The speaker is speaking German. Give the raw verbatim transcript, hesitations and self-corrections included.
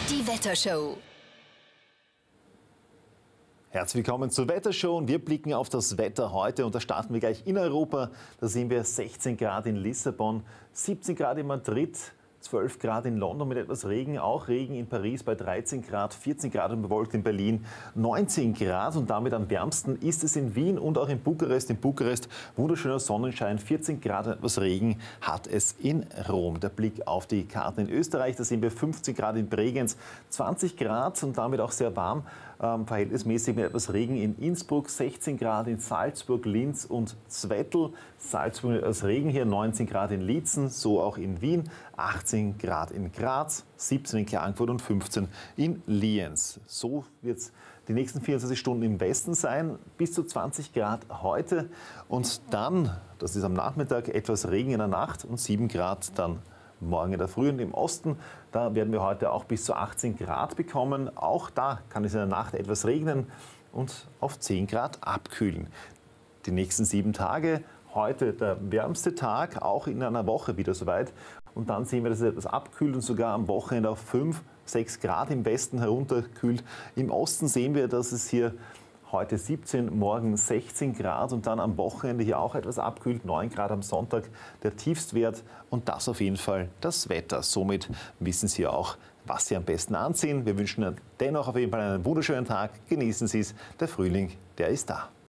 Die Wettershow. Herzlich willkommen zur Wettershow und wir blicken auf das Wetter heute und da starten wir gleich in Europa. Da sehen wir sechzehn Grad in Lissabon, siebzehn Grad in Madrid, zwölf Grad in London mit etwas Regen, auch Regen in Paris bei dreizehn Grad, vierzehn Grad und bewölkt in Berlin, neunzehn Grad und damit am wärmsten ist es in Wien und auch in Bukarest. In Bukarest wunderschöner Sonnenschein, vierzehn Grad und etwas Regen hat es in Rom. Der Blick auf die Karten in Österreich, da sehen wir fünfzehn Grad in Bregenz, zwanzig Grad und damit auch sehr warm. Ähm, verhältnismäßig mit etwas Regen in Innsbruck, sechzehn Grad in Salzburg, Linz und Zwettl. Salzburg mit etwas Regen hier, neunzehn Grad in Liezen, so auch in Wien, achtzehn Grad in Graz, siebzehn in Klagenfurt und fünfzehn in Lienz. So wird es die nächsten vierundzwanzig Stunden im Westen sein, bis zu zwanzig Grad heute und dann, das ist am Nachmittag, etwas Regen in der Nacht und sieben Grad dann morgen in der Früh und im Osten, da werden wir heute auch bis zu achtzehn Grad bekommen. Auch da kann es in der Nacht etwas regnen und auf zehn Grad abkühlen. Die nächsten sieben Tage, heute der wärmste Tag, auch in einer Woche wieder soweit. Und dann sehen wir, dass es etwas abkühlt und sogar am Wochenende auf fünf, sechs Grad im Westen herunterkühlt. Im Osten sehen wir, dass es hier heute siebzehn, morgen sechzehn Grad und dann am Wochenende hier auch etwas abkühlt, neun Grad am Sonntag der Tiefstwert und das auf jeden Fall das Wetter. Somit wissen Sie auch, was Sie am besten anziehen. Wir wünschen Ihnen dennoch auf jeden Fall einen wunderschönen Tag. Genießen Sie es, der Frühling, der ist da.